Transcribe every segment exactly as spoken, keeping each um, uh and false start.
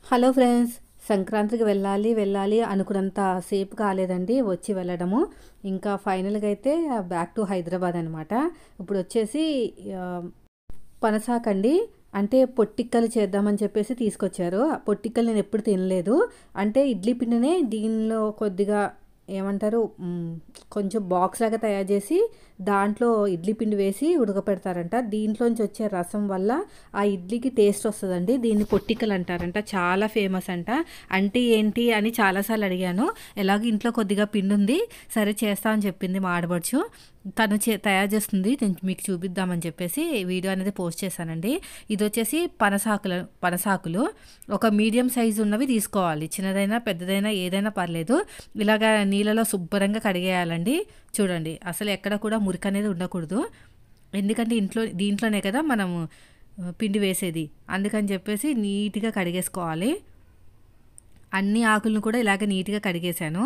Hello friends, సంక్రాంతికి వెళ్ళాలి వెళ్ళాలి అనుకున్నంత సేపు కాలేదండి వచ్చి వెళ్ళడము. ఇంకా ఫైనల్గా అయితే బ్యాక్ టు హైదరాబాద్ అనమాట. ఇప్పుడు వచ్చేసి ఆ, పనసాకండి. అంటే పొట్టిక్కలు చేద్దామని చెప్పేసి తీసుకొచ్చారు. ఆ పొట్టిక్కలు నేను ఎప్పుడు తినలేదు. అంటే ఇడ్లీ పిండినే దీనిలో కొద్దిగా ఏమంటారు, మ్, కొంచెం బాక్స్ లాగా తయారు చేసి దాంట్లో ఇడ్లీ పిండి వేసి ఉడకపెడతారంట. దీంట్లోంచి వచ్చే రసం వల్ల ఆ ఇడ్లీకి టేస్ట్ వస్తుందండి. దీన్ని పొట్టిక్కలు అంటారంట. చాలా ఫేమస్ అంట. అంటే ఏంటి అని చాలాసార్లు అడిగాను. ఎలాగో ఇంట్లో కొద్దిగా పిండి ఉంది, సరే చేస్తా అని చెప్పింది మా ఆడబడుచు. తను చే తయారు చేస్తుంది, నేను మీకు చూపిద్దామని చెప్పేసి వీడియో అనేది పోస్ట్ చేశానండి. ఇది వచ్చేసి పనసాకులు పనసాకులు ఒక మీడియం సైజు ఉన్నవి తీసుకోవాలి. చిన్నదైనా పెద్దదైనా ఏదైనా పర్లేదు. ఇలాగా నీళ్ళలో శుభ్రంగా కడిగేయాలండి. చూడండి, అసలు ఎక్కడ కూడా మురికి అనేది ఉండకూడదు. ఎందుకంటే ఇంట్లో దీంట్లోనే కదా మనము ఆ, పిండి వేసేది. అందుకని చెప్పేసి నీట్గా కడిగేసుకోవాలి. అన్ని ఆకులను కూడా ఇలాగ నీట్గా కడిగేశాను.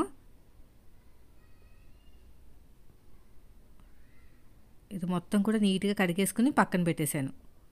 ఇది మొత్తం కూడా నీట్గా కడిగేసుకుని పక్కన పెట్టేశాను.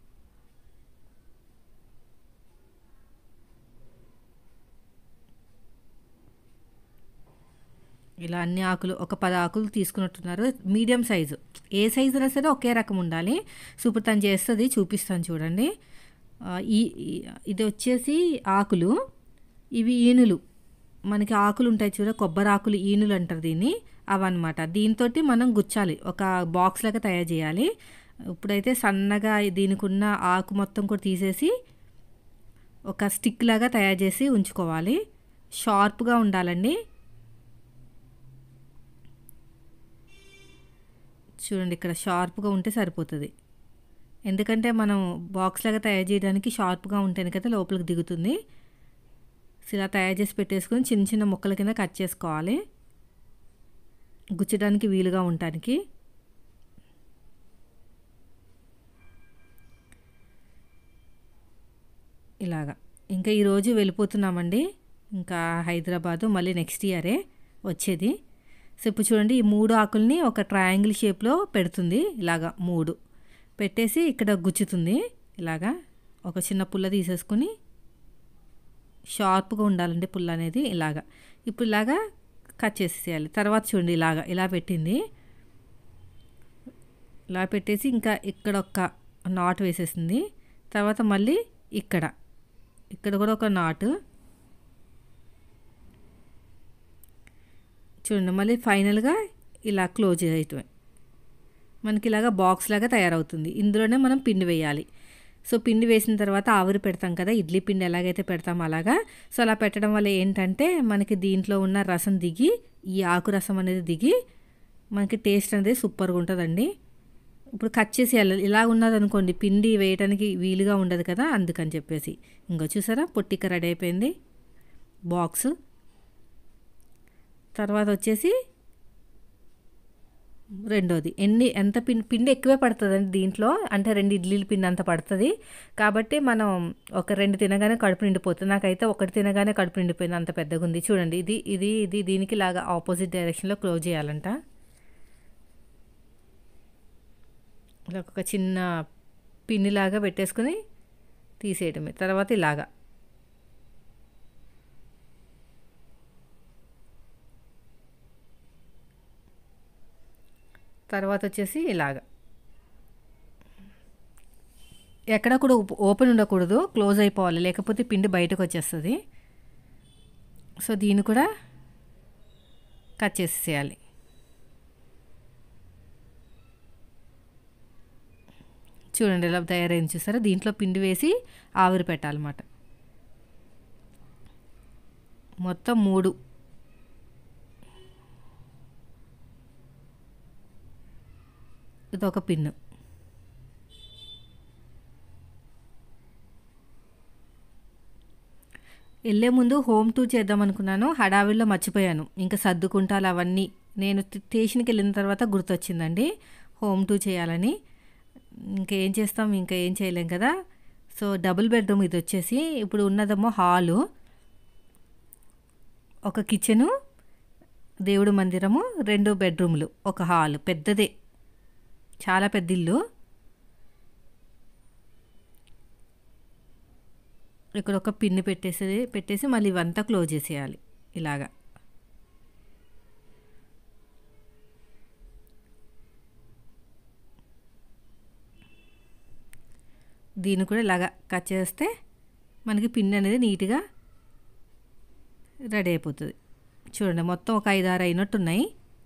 ఇలా అన్ని ఆకులు ఒక పది ఆకులు తీసుకున్నట్టున్నారు. మీడియం సైజు, ఏ సైజు అయినా సరే ఒకే రకం ఉండాలి. సూపర్ తను చేస్తుంది, చూపిస్తాను చూడండి. ఆ, ఈ ఈ- ఇది వచ్చేసి ఆకులు, ఇవి ఈనులు. మనకి ఆకులు ఉంటాయి చూడ, కొబ్బరి ఆకులు ఈనులు అంటారు దీన్ని. అవన్నమాట. దీంతో మనం గుచ్చాలి, ఒక బాక్స్ లాగా తయారు చేయాలి. ఇప్పుడైతే సన్నగా దీనికి ఉన్న ఆకు మొత్తం కూడా తీసేసి ఒక స్టిక్ లాగా తయారు చేసి ఉంచుకోవాలి. షార్ప్గా ఉండాలండి. చూడండి, ఇక్కడ షార్ప్గా ఉంటే సరిపోతుంది. ఎందుకంటే మనం బాక్స్ లాగా తయారు చేయడానికి షార్ప్గా ఉంటేనే కదా లోపలికి దిగుతుంది. సో ఇలా తయారు చేసి పెట్టేసుకొని చిన్న చిన్న ముక్కల కింద కట్ చేసుకోవాలి, గుచ్చడానికి వీలుగా ఉండటానికి. ఇలాగా ఇంకా ఈరోజు వెళ్ళిపోతున్నామండి. ఇంకా హైదరాబాదు మళ్ళీ నెక్స్ట్ ఇయరే వచ్చేది. సో ఇప్పుడు చూడండి, ఈ మూడు ఆకుల్ని ఒక ట్రయాంగిల్ షేప్లో పెడుతుంది. ఇలాగా మూడు పెట్టేసి ఇక్కడ గుచ్చుతుంది. ఇలాగా ఒక చిన్న పుల్ల తీసేసుకుని, షార్ప్గా ఉండాలండి పుల్ల అనేది. ఇలాగా ఇప్పుడు ఇలాగా కట్ చేసేయాలి. తర్వాత చూడండి, ఇలాగా ఇలా పెట్టింది. ఇలా పెట్టేసి ఇంకా ఇక్కడ ఒక నాట్ వేసేసింది. తర్వాత మళ్ళీ ఇక్కడ ఇక్కడ కూడా ఒక నాటు. చూడండి, మళ్ళీ ఫైనల్గా ఇలా క్లోజ్ చేయటమే. మనకి ఇలాగా బాక్స్ లాగా తయారవుతుంది. ఇందులోనే మనం పిండి వేయాలి. సో పిండి వేసిన తర్వాత ఆవిరి పెడతాం కదా, ఇడ్లీ పిండి ఎలాగైతే పెడతామో అలాగా. సో అలా పెట్టడం వల్ల ఏంటంటే మనకి దీంట్లో ఉన్న రసం దిగి, ఈ ఆకు రసం అనేది దిగి మనకి టేస్ట్ అనేది సూపర్గా ఉంటుందండి. ఇప్పుడు కట్ చేసి వెళ్ళాలి. ఇలా ఉన్నదనుకోండి పిండి వేయడానికి వీలుగా ఉండదు కదా, అందుకని చెప్పేసి. ఇంకో చూసారా, పొట్టిక రెడీ అయిపోయింది బాక్స్. తర్వాత వచ్చేసి రెండోది, ఎన్ని ఎంత పిండి పిండి ఎక్కువే పడుతుందండి దీంట్లో. అంటే రెండు ఇడ్లీల పిండి అంత పడుతుంది. కాబట్టి మనం ఒక రెండు తినగానే కడుపు నిండిపోతుంది. నాకైతే ఒకటి తినగానే కడుపు నిండిపోయింది, అంత పెద్దగా ఉంది. చూడండి, ఇది ఇది ఇది దీనికి లాగా ఆపోజిట్ డైరెక్షన్లో క్లోజ్ చేయాలంట. ఇలా ఒక చిన్న పిన్నిలాగా పెట్టేసుకుని తీసేయడమే. తర్వాత ఇలాగా తర్వాత వచ్చేసి ఇలాగా ఎక్కడ కూడా ఓపెన్ ఉండకూడదు, క్లోజ్ అయిపోవాలి, లేకపోతే పిండి బయటకు వచ్చేస్తుంది. సో దీన్ని కూడా కట్ చేసేయాలి. చూడండి ఎలా తయారైంది, చూసారా. దీంట్లో పిండి వేసి ఆవిరి పెట్టాలన్నమాట. మొత్తం మూడు. ఇదొక పిన్ను. వెళ్ళే ముందు హోమ్ టూర్ చేద్దాం అనుకున్నాను, హడావిడిలో మర్చిపోయాను. ఇంకా సర్దుకుంటాలు అవన్నీ నేను స్టేషన్కి వెళ్ళిన తర్వాత గుర్తొచ్చిందండి హోమ్ టూర్ చేయాలని. ఇంకేం చేస్తాం, ఇంకా ఏం చేయలేం కదా. సో డబుల్ బెడ్రూమ్ ఇది వచ్చేసి. ఇప్పుడు ఉన్నదేమో హాలు, ఒక కిచెను, దేవుడు మందిరము, రెండు బెడ్రూమ్లు, ఒక హాలు. పెద్దదే, చాలా పెద్ద ఇల్లు. ఇక్కడ ఒక పిన్ పెట్టేసి పెట్టేసి మళ్ళీ ఇవంతా క్లోజ్ చేసేయాలి ఇలాగా. దీన్ని కూడా ఇలాగా కట్ చేస్తే మనకి పిన్ అనేది నీట్గా రెడీ అయిపోతుంది. చూడండి మొత్తం ఒక ఐదు ఆరు అయినట్టు ఉన్నాయి.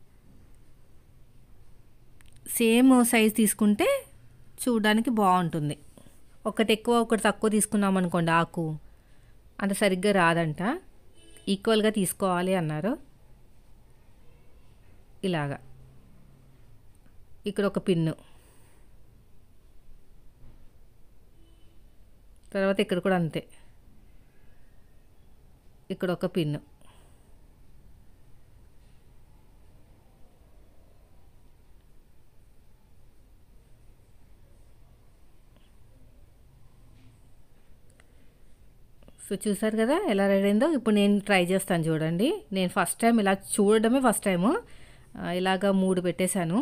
సేమ్ సైజ్ తీసుకుంటే చూడడానికి బాగుంటుంది. ఒకటి ఎక్కువ ఒకటి తక్కువ తీసుకున్నాం అనుకోండి ఆకు అంత సరిగ్గా రాదంట. ఈక్వల్గా తీసుకోవాలి అన్నారు. ఇలాగా ఇక్కడ ఒక పిన్ను, తర్వాత ఇక్కడ కూడా అంతే, ఇక్కడ ఒక పిన్ను. సో చూసారు కదా ఎలా రెడీ అయిందో. ఇప్పుడు నేను ట్రై చేస్తాను చూడండి. నేను ఫస్ట్ టైం ఇలా చూడడమే ఫస్ట్ టైము. ఇలాగ మూడు పెట్టేశాను.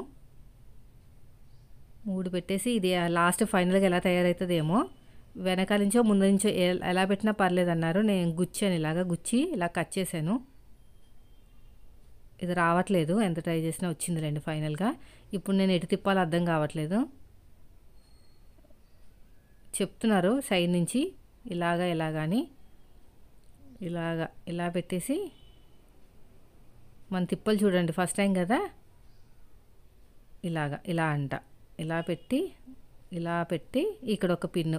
మూడు పెట్టేసి ఇది లాస్ట్ ఫైనల్గా ఎలా తయారవుతుందేమో. వెనకాల నుంచో ముందు నుంచో ఎలా పెట్టినా పర్లేదు అన్నారు. నేను గుచ్చాను, ఇలాగ గుచ్చి ఇలా కట్ చేశాను. ఇది రావట్లేదు, ఎంత ట్రై చేసినా వచ్చింది రండి ఫైనల్గా. ఇప్పుడు నేను ఎటు తిప్పాలో అర్థం కావట్లేదు. చెప్తున్నారు సైడ్ నుంచి ఇలాగా ఇలాగాని. ఇలాగా ఇలా పెట్టేసి మన తిప్పలు చూడండి, ఫస్ట్ టైం కదా. ఇలాగా ఇలా అంట, ఇలా పెట్టి ఇలా పెట్టి ఇక్కడ ఒక పిన్ను,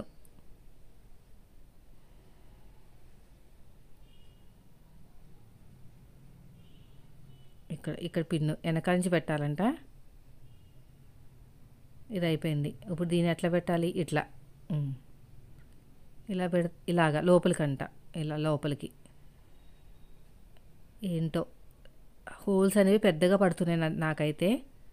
ఇక్కడ ఇక్కడ పిన్ను వెనక నుంచి పెట్టాలంట. ఇది అయిపోయింది. ఇప్పుడు దీన్ని ఎట్లా పెట్టాలి? ఇట్లా ఇలా పెడ ఇలాగా లోపలికంట, ఇలా లోపలికి. ఏంటో హోల్స్ అనేవి పెద్దగా పడుతున్నాయి నాకైతే.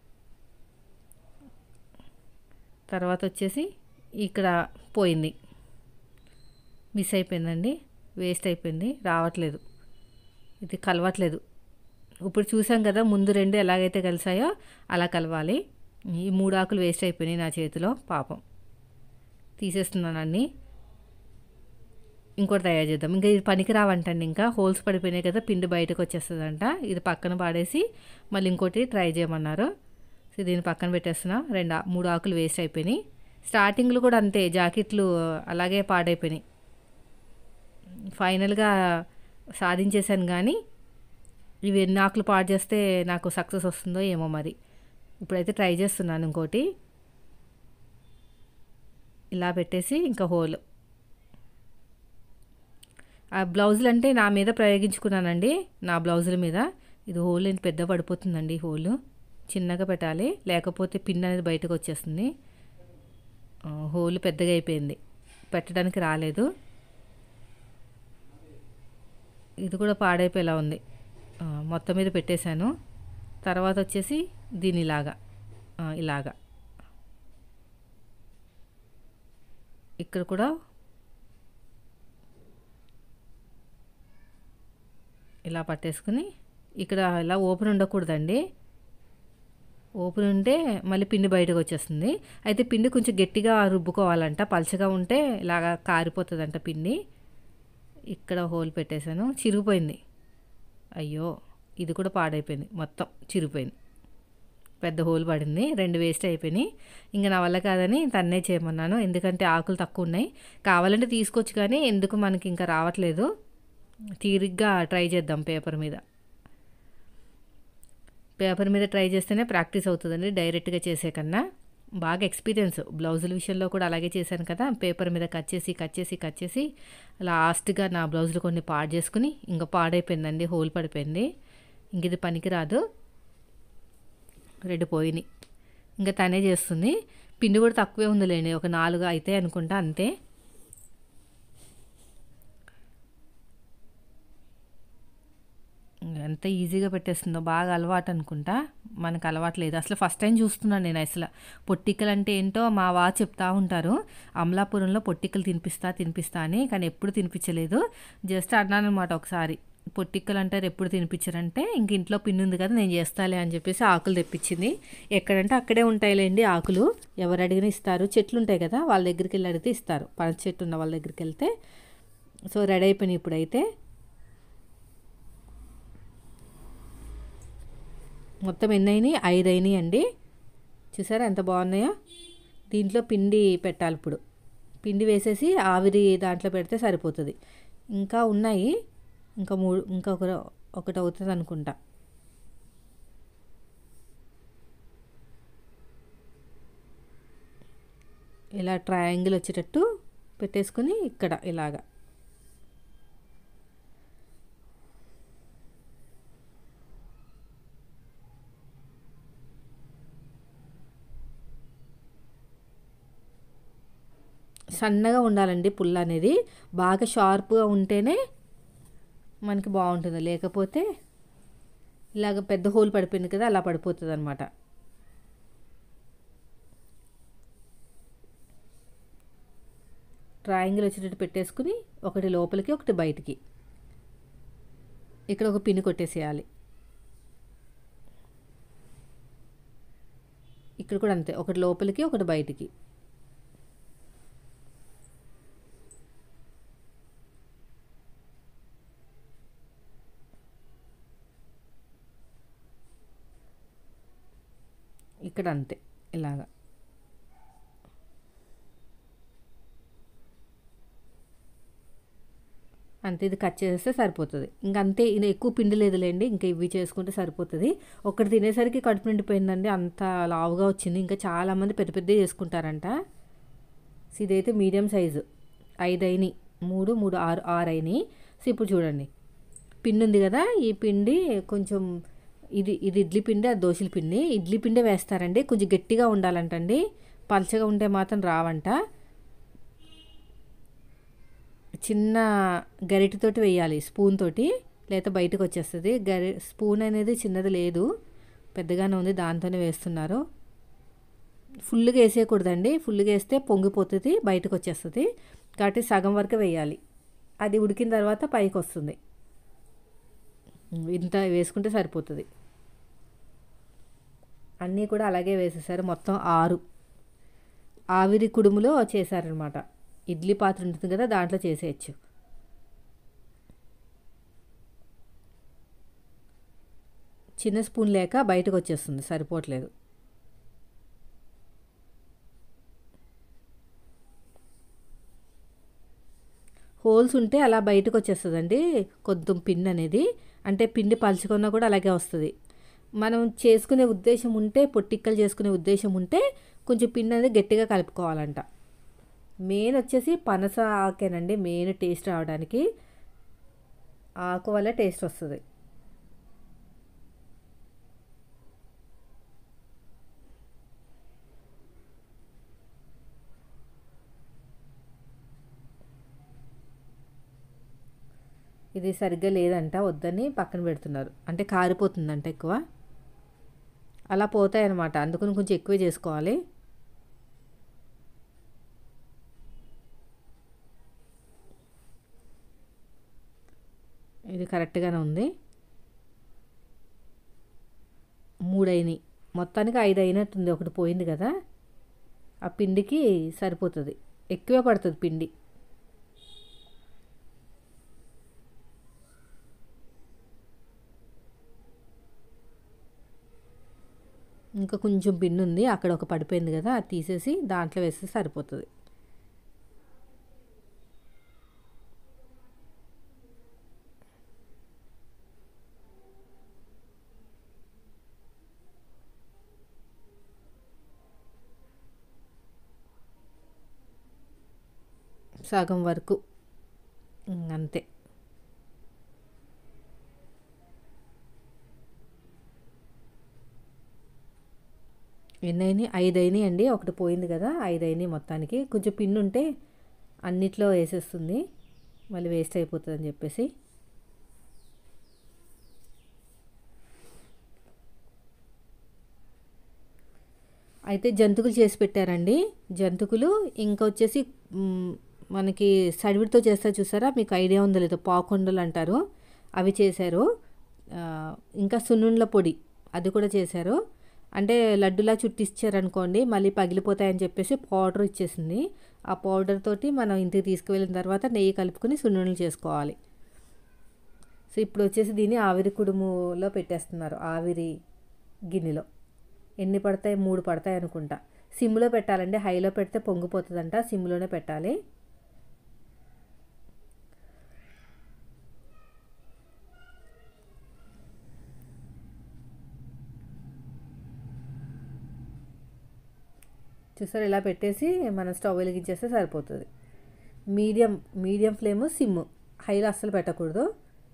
తర్వాత వచ్చేసి ఇక్కడ పోయింది, మిస్ అయిపోయిందండి, వేస్ట్ అయిపోయింది, రావట్లేదు, ఇది కలవట్లేదు. ఇప్పుడు చూసాం కదా ముందు రెండు ఎలాగైతే కలిసాయో అలా కలవాలి. ఈ మూడు ఆకులు వేస్ట్ అయిపోయినాయి నా చేతిలో, పాపం. తీసేస్తున్నాను అన్నీ. ఇంకోటి తయారు చేద్దాం. ఇంకా ఇది పనికి రావంటండి, ఇంకా హోల్స్ పడిపోయినాయి కదా, పిండి బయటకు వచ్చేస్తుందంట. ఇది పక్కన పాడేసి మళ్ళీ ఇంకోటి ట్రై చేయమన్నారు. సో దీన్ని పక్కన పెట్టేస్తున్నా. రెండు మూడు ఆకులు వేస్ట్ అయిపోయినాయి. స్టార్టింగ్లో కూడా అంతే, జాకెట్లు అలాగే పాడైపోయినాయి. ఫైనల్గా సాధించేశాను, కానీ ఇవి ఎన్ని ఆకులు పాడు చేస్తే నాకు సక్సెస్ వస్తుందో ఏమో మరి. ఇప్పుడైతే ట్రై చేస్తున్నాను ఇంకోటి. ఇలా పెట్టేసి ఇంకా హోల్. ఆ బ్లౌజులు అంటే నా మీద ప్రయోగించుకున్నానండి, నా బ్లౌజుల మీద. ఇది హోల్ ఏంటి పెద్ద పడిపోతుందండి. హోల్ చిన్నగా పెట్టాలి, లేకపోతే పిన్ అనేది బయటకు వచ్చేస్తుంది. హోల్ పెద్దగా అయిపోయింది, పెట్టడానికి రాలేదు. ఇది కూడా పాడైపోయేలా ఉంది. మొత్తం మీద పెట్టేశాను. తర్వాత వచ్చేసి దీని ఇలాగా ఇలాగా ఇక్కడ కూడా ఇలా పట్టేసుకుని, ఇక్కడ ఇలా ఓపెన్ ఉండకూడదండి. ఓపెన్ ఉంటే మళ్ళీ పిండి బయటకు వచ్చేస్తుంది. అయితే పిండి కొంచెం గట్టిగా రుబ్బుకోవాలంట, పలచగా ఉంటే ఇలాగా కారిపోతుందంట పిండి. ఇక్కడ హోల్ పెట్టేశాను, చిరిగిపోయింది. అయ్యో, ఇది కూడా పాడైపోయింది, మొత్తం చిరిగిపోయింది. పెద్ద హోల్ పడింది, రెండు వేస్ట్ అయిపోయినాయి. ఇంకా నా వల్ల కాదని తన్నే చేయమన్నాను, ఎందుకంటే ఆకులు తక్కువ ఉన్నాయి. కావాలంటే తీసుకోవచ్చు, కానీ ఎందుకు మనకి ఇంకా రావట్లేదు. తీరిగ్గా ట్రై చేద్దాం పేపర్ మీద. పేపర్ మీద ట్రై చేస్తేనే ప్రాక్టీస్ అవుతుందండి, డైరెక్ట్గా చేసే కన్నా. బాగా ఎక్స్పీరియన్స్ బ్లౌజుల విషయంలో కూడా అలాగే చేశాను కదా. పేపర్ మీద కట్ చేసి కట్ చేసి కట్ చేసి లాస్ట్గా నా బ్లౌజులు కొన్ని పాడు చేసుకుని ఇంకా పాడైపోయిందండి, హోల్ పడిపోయింది. ఇంక ఇది పనికిరాదు, రెడ్ పోయినాయి. ఇంకా తనే చేస్తుంది. పిండి కూడా తక్కువే ఉందిలేండి, ఒక నాలుగు అయితే అనుకుంటా, అంతే. ఎంత ఈజీగా పెట్టేస్తుందో, బాగా అలవాటు అనుకుంటా. మనకు అలవాటు లేదు అసలు. ఫస్ట్ టైం చూస్తున్నాను నేను అసలు. పొట్టికలు అంటే ఏంటో మా వా చెప్తా ఉంటారు, అమలాపురంలో పొట్టికలు తినిపిస్తా తినిపిస్తా అని, కానీ ఎప్పుడు తినిపించలేదు. జస్ట్ అన్నాను అనమాట ఒకసారి, పొట్టికలు అంటారు ఎప్పుడు తినిపించారంటే, ఇంక ఇంట్లో పిన్ని ఉంది కదా నేను చేస్తాలే అని చెప్పేసి ఆకులు తెప్పించింది. ఎక్కడంటే అక్కడే ఉంటాయిలేండి ఆకులు, ఎవరు అడిగినా ఇస్తారు. చెట్లు ఉంటాయి కదా, వాళ్ళ దగ్గరికి వెళ్ళి అడిగితే ఇస్తారు. పనస చెట్టు ఉన్న వాళ్ళ దగ్గరికి వెళ్తే సో రెడీ అయిపోయినాయి ఇప్పుడైతే. మొత్తం ఎన్ని అయినాయి? ఐదు అయినాయి అండి. చూసారా ఎంత బాగున్నాయో. దీంట్లో పిండి పెట్టాలి ఇప్పుడు. పిండి వేసేసి ఆవిరి దాంట్లో పెడితే సరిపోతుంది. ఇంకా ఉన్నాయి, ఇంకా మూడు, ఇంకా ఒక ఒకటి అవుతుంది అనుకుంటా. ఇలా ట్రయాంగిల్ వచ్చేటట్టు పెట్టేసుకొని ఇక్కడ ఇలాగా సన్నగా ఉండాలండి. పుల్ల అనేది బాగా షార్ప్గా ఉంటేనే మనకి బాగుంటుంది, లేకపోతే ఇలాగ పెద్ద హోల్ పడిపోయింది కదా, అలా పడిపోతుంది అనమాట. ట్రయాంగిల్ వచ్చేటట్టు పెట్టేసుకుని ఒకటి లోపలికి ఒకటి బయటికి ఇక్కడ ఒక పిన్ కొట్టేసేయాలి. ఇక్కడ కూడా అంతే, ఒకటి లోపలికి ఒకటి బయటికి. ఇక్కడ అంతే ఇలాగా. అంతే, ఇది కట్ చేస్తే సరిపోతుంది. ఇంక అంతే, ఇది ఎక్కువ పిండి లేదులేండి, ఇంకా ఇవి చేసుకుంటే సరిపోతుంది. ఒకటి తినేసరికి కడుపు నిండిపోయిందండి, అంత లావుగా వచ్చింది. ఇంకా చాలామంది పెద్ద పెద్దవి చేసుకుంటారంట. ఇదైతే మీడియం సైజు ఐదు అయినాయి, మూడు మూడు ఆరు ఆరు అయినాయి. సో ఇప్పుడు చూడండి, పిండి ఉంది కదా, ఈ పిండి కొంచెం ఇది ఇది ఇడ్లీ పిండి, అది దోశల పిండి. ఇడ్లీ పిండి వేస్తారండి, కొంచెం గట్టిగా ఉండాలంటండి, పలచగా ఉంటే మాత్రం రావంట. చిన్న గరిటెతోటి వేయాలి, స్పూన్ తోటి, లేకపోతే బయటకు వచ్చేస్తుంది. గరి స్పూన్ అనేది చిన్నది లేదు, పెద్దగానే ఉంది, దాంతోనే వేస్తున్నారు. ఫుల్గా వేసేయకూడదండి, ఫుల్గా వేస్తే పొంగిపోతుంది, బయటకు వచ్చేస్తుంది. కాబట్టి సగం వరకు వేయాలి, అది ఉడికిన తర్వాత పైకి వస్తుంది. ఇంత వేసుకుంటే సరిపోతుంది. అన్నీ కూడా అలాగే వేసేసారు, మొత్తం ఆరు. ఆవిరి కుడుములో చేశారనమాట. ఇడ్లీ పాత్ర ఉంటుంది కదా, దాంట్లో చేసేయచ్చు. చిన్న స్పూన్ లేక బయటకు వచ్చేస్తుంది, సరిపోవట్లేదు. హోల్స్ ఉంటే అలా బయటకు వచ్చేస్తుందండి కొంచెం పిండి అనేది. అంటే పిండి పలుచుకున్నా కూడా అలాగే వస్తుంది. మనం చేసుకునే ఉద్దేశం ఉంటే, పొట్టిక్కలు చేసుకునే ఉద్దేశం ఉంటే కొంచెం పిండి అనేది గట్టిగా కలుపుకోవాలంట. మెయిన్ వచ్చేసి పనస ఆకేనండి, మెయిన్ టేస్ట్ రావడానికి. ఆకు వల్ల టేస్ట్ వస్తుంది. ఇది సరిగ్గా లేదంట, వద్దని పక్కన పెడుతున్నారు. అంటే కారిపోతుందంట ఎక్కువ, అలా పోతాయన్నమాట. అందుకని కొంచెం ఎక్కువే చేసుకోవాలి. ఇది కరెక్ట్గానే ఉంది. మూడైనాయి, మొత్తానికి ఐదు అయినట్టుంది. ఒకటి పోయింది కదా, ఆ పిండికి సరిపోతుంది, ఎక్కువే పడుతుంది పిండి. ఇంకా కొంచెం పిండి ఉంది, అక్కడ ఒక పడిపోయింది కదా, అది తీసేసి దాంట్లో వేస్తే సరిపోతుంది. సగం వరకు అంతే. ఎన్ని అయినాయి? ఐదు అయినాయి అండి, ఒకటి పోయింది కదా, ఐదు అయినాయి మొత్తానికి. కొంచెం పిండి ఉంటే అన్నిట్లో వేసేస్తుంది, మళ్ళీ వేస్ట్ అయిపోతుంది అని చెప్పేసి. అయితే జంతుకులు చేసి పెట్టారండి. జంతుకులు ఇంకా వచ్చేసి మనకి సడివిడితో చేస్తారు చూసారా, మీకు ఐడియా ఉందో లేదో, పాకుండలు అంటారు, అవి చేశారు. ఇంకా సున్నుండ్ల పొడి అది కూడా చేశారు. అంటే లడ్డులా చుట్టిచ్చారనుకోండి, మళ్ళీ పగిలిపోతాయని చెప్పేసి పౌడర్ ఇచ్చేసింది, ఆ పౌడర్ తోటి మనం ఇంటికి తీసుకువెళ్ళిన తర్వాత నెయ్యి కలుపుకొని సున్నుండలు చేసుకోవాలి. సో ఇప్పుడు వచ్చేసి దీన్ని ఆవిరి కుడుములో పెట్టేస్తున్నారు, ఆవిరి గిన్నెలో. ఎన్ని పడతాయి? మూడు పడతాయి అనుకుంటా. సిమ్లో పెట్టాలండి, హైలో పెడితే పొంగిపోతుందంట, సిమ్లోనే పెట్టాలి. చూసారు, ఇలా పెట్టేసి మనం స్టవ్ వెలిగించేస్తే సరిపోతుంది. మీడియం మీడియం ఫ్లేమ్, సిమ్, హైలో అస్సలు పెట్టకూడదు.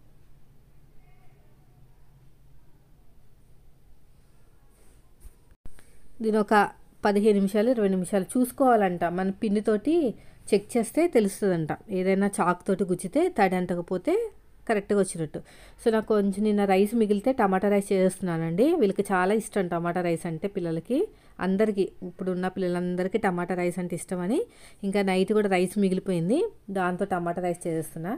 దీని ఒక పదిహేను నిమిషాలు ఇరవై నిమిషాలు చూసుకోవాలంట. మన పిండితోటి చెక్ చేస్తే తెలుస్తుందంట. ఏదైనా చాక్ తోటి గుచ్చితే తడి అంటకపోతే కరెక్ట్గా వచ్చినట్టు. సో నాకు కొంచెం నిన్న రైస్ మిగిలితే టమాటా రైస్ చేస్తున్నానండి. వీళ్ళకి చాలా ఇష్టం టమాటా రైస్ అంటే, పిల్లలకి అందరికీ, ఇప్పుడు ఉన్న పిల్లలందరికీ టమాటా రైస్ అంటే ఇష్టమని ఇంకా నైట్ కూడా రైస్ మిగిలిపోయింది, దాంతో టమాటా రైస్ చేస్తున్నా.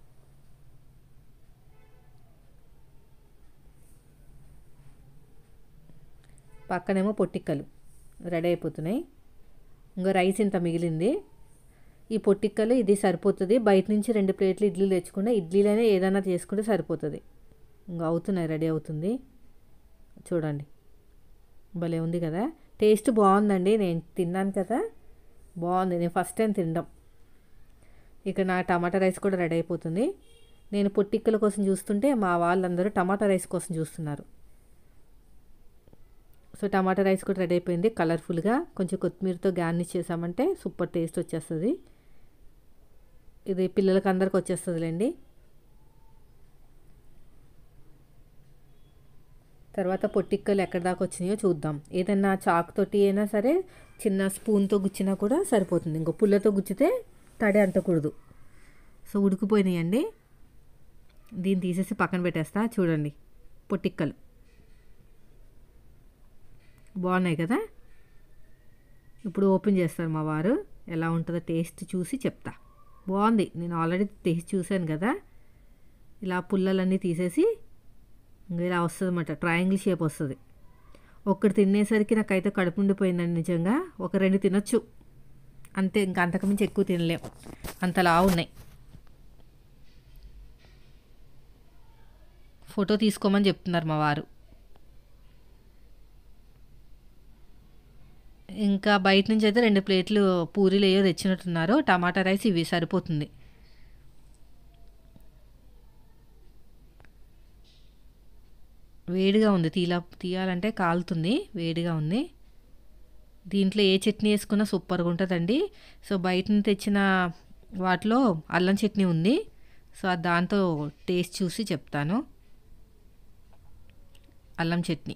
పక్కనేమో పొట్టిక్కలు రెడీ అయిపోతున్నాయి. ఇంకా రైస్ ఇంత మిగిలింది. ఈ పొట్టిక్కలు ఇది సరిపోతుంది. బయట నుంచి రెండు ప్లేట్లు ఇడ్లీలు తెచ్చుకుంటే ఇడ్లీలనే ఏదైనా చేసుకుంటే సరిపోతుంది. ఇంకా అవుతున్నాయి, రెడీ అవుతుంది. చూడండి, భలే ఉంది కదా, టేస్ట్ బాగుందండి. నేను తిన్నాను కదా, బాగుంది. నేను ఫస్ట్ టైం తినడం. ఇక నా టమాటా రైస్ కూడా రెడీ అయిపోతుంది. నేను పొట్టిక్కల కోసం చూస్తుంటే మా వాళ్ళందరూ టమాటా రైస్ కోసం చూస్తున్నారు. సో టమాటా రైస్ కూడా రెడీ అయిపోయింది. కలర్ఫుల్గా కొంచెం కొత్తిమీరతో గార్నిష్ చేసామంటే సూపర్ టేస్ట్ వచ్చేస్తుంది. ఇది పిల్లలకి అందరికి వచ్చేస్తుందిలేండి. తర్వాత పొట్టిక్కలు ఎక్కడి దాకా వచ్చినాయో చూద్దాం. ఏదైనా చాక్ తోటి అయినా సరే, చిన్న స్పూన్తో గుచ్చినా కూడా సరిపోతుంది. ఇంకో పుల్లతో గుచ్చితే తడి అంటకూడదు. సో ఉడికిపోయినాయండి. దీన్ని తీసేసి పక్కన పెట్టేస్తా. చూడండి, పొట్టిక్కలు బాగున్నాయి కదా. ఇప్పుడు ఓపెన్ చేస్తారు మా వారు. ఎలా ఉంటుందో టేస్ట్ చూసి చెప్తా. బాగుంది, నేను ఆల్రెడీ టేస్ట్ చూశాను కదా. ఇలా పుల్లలన్నీ తీసేసి ఇంకా ఇలా వస్తుంది అన్నమాట, ట్రయాంగిల్ షేప్ వస్తుంది. ఒక్కటి తినేసరికి నాకైతే కడుపు ఉండిపోయిందండి నిజంగా. ఒక రెండు తినొచ్చు అంతే, ఇంకా అంతకుమించి ఎక్కువ తినలేం, అంతలా ఉన్నాయి. ఫోటో తీసుకోమని చెప్తున్నారు మా వారు. ఇంకా బయట నుంచి అయితే రెండు ప్లేట్లు పూరీలు ఏయో తెచ్చినట్టున్నారు. టమాటా రైస్ ఇవి సరిపోతుంది. వేడిగా ఉంది, తీలా తీయాలంటే కాలుతుంది, వేడిగా ఉంది. దీంట్లో ఏ చట్నీ వేసుకున్నా సూపర్గా ఉంటుందండి. సో బయట నుంచి తెచ్చిన వాటిలో అల్లం చట్నీ ఉంది. సో దాంతో టేస్ట్ చూసి చెప్తాను. అల్లం చట్నీ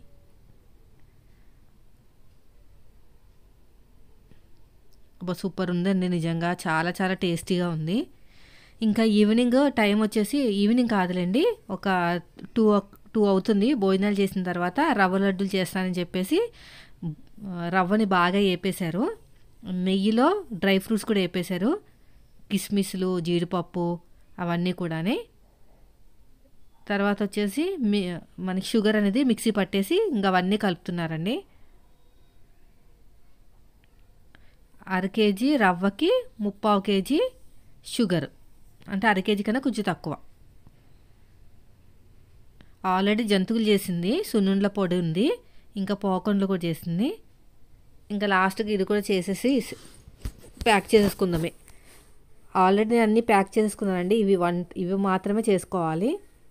సూపర్ ఉందండి నిజంగా, చాలా చాలా టేస్టీగా ఉంది. ఇంకా ఈవినింగ్ టైం వచ్చేసి, ఈవినింగ్ కాదులేండి, ఒక టూ టూ అవుతుంది భోజనాలు చేసిన తర్వాత. రవ్వ లడ్డూలు చేస్తానని చెప్పేసి రవ్వని బాగా వేపేశారు, నెయ్యిలో డ్రై ఫ్రూట్స్ కూడా వేపేశారు, కిస్మిస్లు, జీడిపప్పు అవన్నీ కూడానే. తర్వాత వచ్చేసి మీ మనకి షుగర్ అనేది మిక్సీ పట్టేసి ఇంకా అవన్నీ కలుపుతున్నారండి. అర కేజీ రవ్వకి ముప్పావు కేజీ షుగర్, అంటే అర కేజీ కన్నా కొంచెం తక్కువ. ఆల్రెడీ జంతువులు చేసింది, సున్నుండ్ల పొడి ఉంది, ఇంకా పోకండ్లు కూడా చేసింది. ఇంకా లాస్ట్కి ఇది కూడా చేసేసి ప్యాక్ చేసేసుకుందామే. ఆల్రెడీ అన్నీ ప్యాక్ చేసేసుకున్నానండి. ఇవి వన్ ఇవి మాత్రమే చేసుకోవాలి.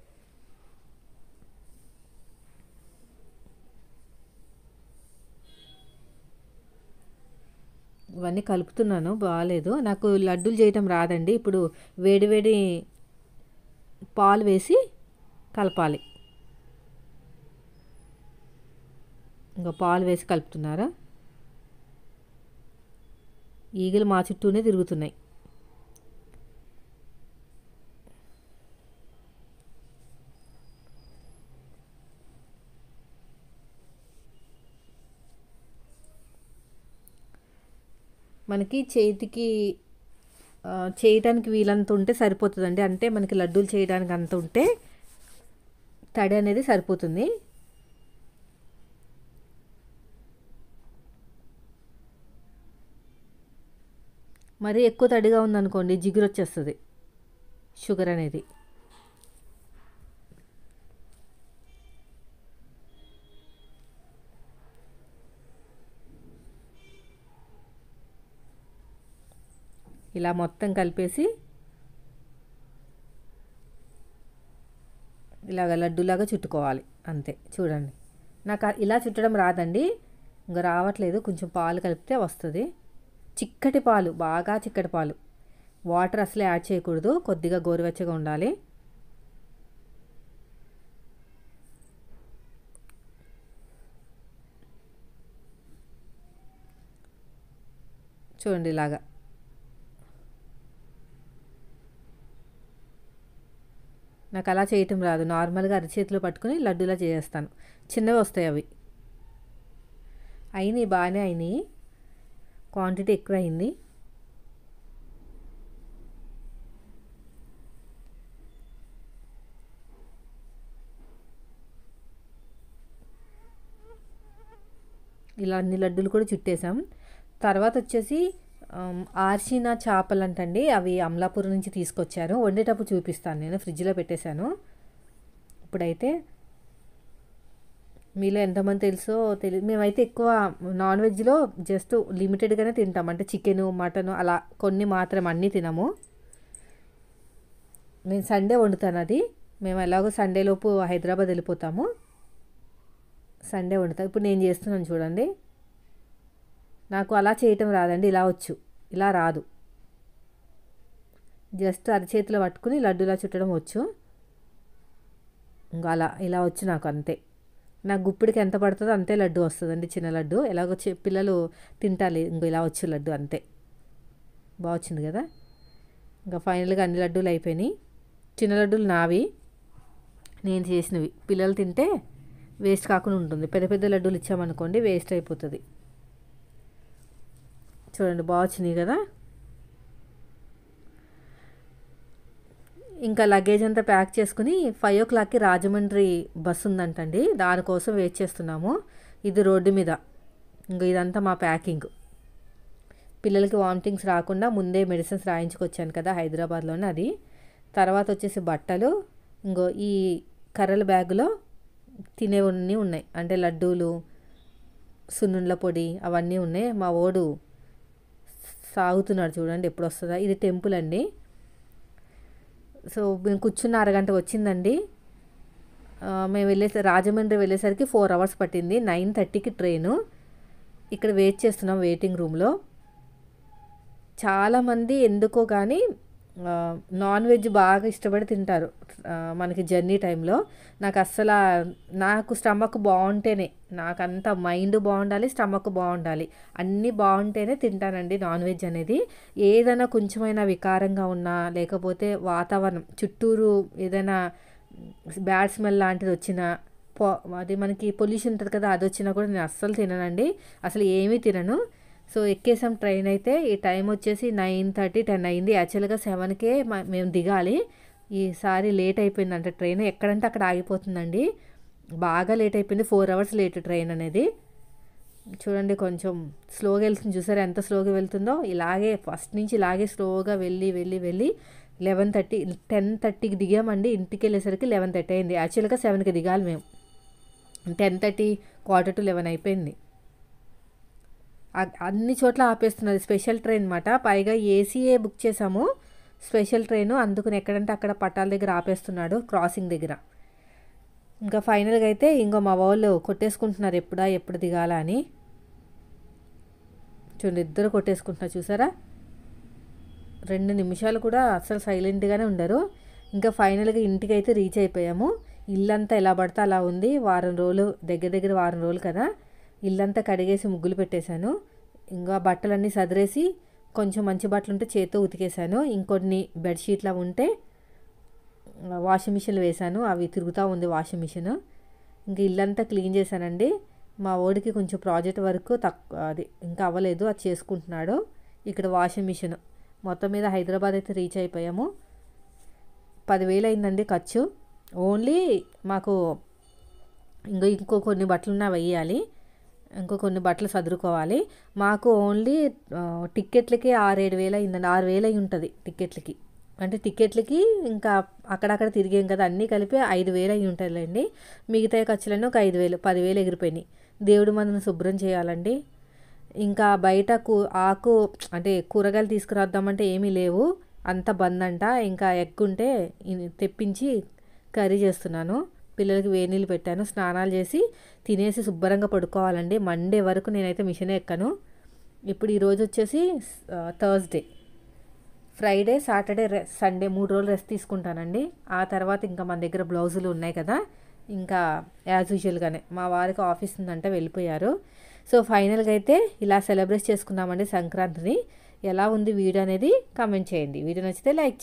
ఇవన్నీ కలుపుతున్నాను, బాగాలేదు. నాకు లడ్డూలు చేయటం రాదండి. ఇప్పుడు వేడివేడి పాలు వేసి కలపాలి. ఇంకా పాలు వేసి కలుపుతున్నారా, ఈగలు మా చుట్టూనే తిరుగుతున్నాయి. మనకి చేతికి చేయడానికి వీలంత ఉంటే సరిపోతుందండి. అంటే మనకి లడ్డూలు చేయడానికి అంత ఉంటే తడి అనేది సరిపోతుంది. మరీ ఎక్కువ తడిగా ఉందనుకోండి జిగురు వచ్చేస్తుంది షుగర్ అనేది. ఇలా మొత్తం కలిపేసి ఇలాగ లడ్డూలాగా చుట్టుకోవాలి అంతే. చూడండి నాకు ఇలా చుట్టడం రాదండి, ఇంకా రావట్లేదు. కొంచెం పాలు కలిపితే వస్తుంది. చిక్కటి పాలు, బాగా చిక్కటి పాలు, వాటర్ అసలే యాడ్ చేయకూడదు, కొద్దిగా గోరువెచ్చగా ఉండాలి. చూడండి ఇలాగా నాకు అలా చేయటం రాదు, నార్మల్గా అరచేతిలో పట్టుకుని లడ్డూలా చేసేస్తాను. చిన్నవి వస్తాయి అవి. అయినాయి, బాగానే అయినాయి, క్వాంటిటీ ఎక్కువ అయింది. ఇలా అన్ని లడ్డూలు కూడా చుట్టేసాం. తర్వాత వచ్చేసి ఆర్షినా చేపలు అంటండి, అవి అమలాపురం నుంచి తీసుకొచ్చారు. వండేటప్పుడు చూపిస్తాను, నేను ఫ్రిడ్జ్లో పెట్టేశాను. ఇప్పుడైతే మీలో ఎంతమంది తెలుసో తెలియదు, మేమైతే ఎక్కువ నాన్ వెజ్లో జస్ట్ లిమిటెడ్గానే తింటాం, అంటే చికెను మటను అలా కొన్ని మాత్రం, అన్నీ తినము. నేను సండే వండుతాను అది, మేము ఎలాగో సండేలోపు హైదరాబాద్ వెళ్ళిపోతాము, సండే వండుతాం. ఇప్పుడు నేను చేస్తున్నాను చూడండి, నాకు అలా చేయటం రాదండి, ఇలా వచ్చు, ఇలా రాదు. జస్ట్ అరచేతిలో పట్టుకుని లడ్డూలా చుట్టడం వచ్చు, ఇంకా అలా ఇలా వచ్చు నాకు అంతే. నాకు గుప్పిడికి ఎంత పడుతుందో అంతే లడ్డు వస్తుందండి, చిన్న లడ్డు. ఎలాగో పిల్లలు తింటాలి, ఇంకో ఇలా వచ్చు లడ్డు అంతే. బాగా వచ్చింది కదా. ఇంకా ఫైనల్గా అన్ని లడ్డూలు అయిపోయినాయి. చిన్న లడ్డూలు నావి, నేను చేసినవి. పిల్లలు తింటే వేస్ట్ కాకుండా ఉంటుంది. పెద్ద పెద్ద లడ్డూలు ఇచ్చామనుకోండి వేస్ట్ అయిపోతుంది. చూడండి బాగా వచ్చినాయి కదా. ఇంకా లగేజ్ అంతా ప్యాక్ చేసుకుని ఫైవ్ ఓ క్లాక్కి రాజమండ్రి బస్సు ఉందంటండి, దానికోసం వెయిట్ చేస్తున్నాము. ఇది రోడ్డు మీద. ఇంకా ఇదంతా మా ప్యాకింగ్. పిల్లలకి వామిటింగ్స్ రాకుండా ముందే మెడిసిన్స్ రాయించుకొచ్చాను కదా హైదరాబాద్లోనే, అది. తర్వాత వచ్చేసి బట్టలు, ఇంకో ఈ కర్రల బ్యాగులో తినేవన్నీ ఉన్నాయి, అంటే లడ్డూలు, సున్నుండ్ల పొడి అవన్నీ ఉన్నాయి. మా ఓడు సాగుతున్నాడు చూడండి, ఎప్పుడు వస్తుందా. ఇది టెంపుల్ అండి. సో మేము కూర్చున్న అరగంట వచ్చిందండి. మేము వెళ్ళే రాజమండ్రి వెళ్ళేసరికి ఫోర్ అవర్స్ పట్టింది. నైన్ థర్టీకి ట్రైను. ఇక్కడ వెయిట్ చేస్తున్నాం వెయిటింగ్ రూమ్లో. చాలామంది ఎందుకో కానీ నాన్ వెజ్ బాగా ఇష్టపడి తింటారు మనకి జర్నీ టైంలో. నాకు అస్సలు, నాకు స్టమక్ బాగుంటేనే, నాకంత మైండ్ బాగుండాలి, స్టమక్ బాగుండాలి, అన్నీ బాగుంటేనే తింటానండి నాన్ వెజ్ అనేది. ఏదైనా కొంచెమైనా వికారంగా ఉన్నా, లేకపోతే వాతావరణం చుట్టూరు ఏదైనా బ్యాడ్ స్మెల్ లాంటిది వచ్చినా, పో అది మనకి పొల్యూషన్ ఉంటుంది కదా, అది వచ్చినా కూడా నేను అస్సలు తిననండి, అసలు ఏమీ తినను. సో ఎక్కేసాం ట్రైన్ అయితే. ఈ టైం వచ్చేసి నైన్ థర్టీ టెన్ అయింది. యాక్చువల్గా సెవెన్కే మేము దిగాలి. ఈసారి లేట్ అయిపోయిందంట ట్రైన్, ఎక్కడంటే అక్కడ ఆగిపోతుందండి, బాగా లేట్ అయిపోయింది. ఫోర్ అవర్స్ లేట్ ట్రైన్ అనేది. చూడండి కొంచెం స్లోగా వెళ్తుంది, చూసారా ఎంత స్లోగా వెళ్తుందో. ఇలాగే ఫస్ట్ నుంచి ఇలాగే స్లోగా వెళ్ళి వెళ్ళి వెళ్ళి లెవెన్ థర్టీ టెన్ థర్టీకి దిగామండి. ఇంటికి వెళ్ళేసరికి లెవెన్ థర్టీ అయింది. యాక్చువల్గా సెవెన్కి దిగాలి మేము, ten thirty quarter to eleven అయిపోయింది. అన్ని చోట్ల ఆపేస్తున్నది, స్పెషల్ ట్రైన్ అనమాట. పైగా ఏసీఏ బుక్ చేసాము, స్పెషల్ ట్రైను, అందుకని ఎక్కడంటే అక్కడ పట్టాల దగ్గర ఆపేస్తున్నాడు, క్రాసింగ్ దగ్గర. ఇంకా ఫైనల్గా అయితే ఇంకో మా వాళ్ళు కొట్టేసుకుంటున్నారు, ఎప్పుడా ఎప్పుడు దిగాల అని. చూడండి ఇద్దరు కొట్టేసుకుంటున్నారు చూసారా, రెండు నిమిషాలు కూడా అసలు సైలెంట్గానే ఉండరు. ఇంకా ఫైనల్గా ఇంటికి అయితే రీచ్ అయిపోయాము. ఇల్లంతా ఎలా పడితే అలా ఉంది. వారం రోజులు, దగ్గర దగ్గర వారం రోజులు కదా. ఇల్లంతా కడిగేసి ముగ్గులు పెట్టేశాను. ఇంకా బట్టలన్నీ సదిరేసి, కొంచెం మంచి బట్టలు ఉంటే చేత్తో ఉతికేసాను, ఇంకొన్ని బెడ్షీట్లు అవి ఉంటే వాషింగ్ మిషన్లో వేసాను, అవి తిరుగుతూ ఉంది వాషింగ్ మిషన్. ఇంక ఇల్లంతా క్లీన్ చేశానండి. మా ఓడికి కొంచెం ప్రాజెక్ట్ వర్క్ తక్కువ, అది ఇంకా అవ్వలేదు, అది చేసుకుంటున్నాడు. ఇక్కడ వాషింగ్ మిషన్. మొత్తం మీద హైదరాబాద్ అయితే రీచ్ అయిపోయాము. పదివేలు అయిందండి ఖర్చు. ఓన్లీ మాకు ఇంకో ఇంకో కొన్ని బట్టలు ఉన్నా వేయాలి. ఇంకో కొన్ని బట్టలు సదురుకోవాలి. మాకు ఓన్లీ టిక్కెట్లకి ఆరు ఏడు వేలు అయిందండి. ఆరు వేలు అయి ఉంటుంది టిక్కెట్లకి. అంటే టిక్కెట్లకి ఇంకా అక్కడక్కడ తిరిగాం కదా, అన్నీ కలిపి ఐదు వేలు అయి ఉంటుందిలేండి. మిగతా ఖర్చులన్నీ ఒక ఐదు వేలు పదివేలు ఎగిరిపోయినాయి. దేవుడి మందును శుభ్రం చేయాలండి. ఇంకా బయట కూ ఆకు అంటే కూరగాయలు తీసుకురాద్దామంటే ఏమీ లేవు, అంత బంద్ అంట. ఇంకా ఎగ్ ఉంటే తెప్పించి కర్రీ చేస్తున్నాను. పిల్లలకి వేడి నీళ్ళు పెట్టాను, స్నానాలు చేసి తినేసి శుభ్రంగా పడుకోవాలండి. మండే వరకు నేనైతే మిషనే ఎక్కను. ఇప్పుడు ఈరోజు వచ్చేసి థర్స్డే, ఫ్రైడే, సాటర్డే, రె సండే మూడు రోజులు రెస్ట్ తీసుకుంటానండి. ఆ తర్వాత ఇంకా మన దగ్గర బ్లౌజులు ఉన్నాయి కదా, ఇంకా యాజ్ యూజువల్గానే మా వారికి ఆఫీస్ ఉందంటే వెళ్ళిపోయారు. సో ఫైనల్గా అయితే ఇలా సెలబ్రేట్ చేసుకున్నామండి సంక్రాంతిని. ఎలా ఉంది వీడియో అనేది కామెంట్ చేయండి. వీడియో నచ్చితే లైక్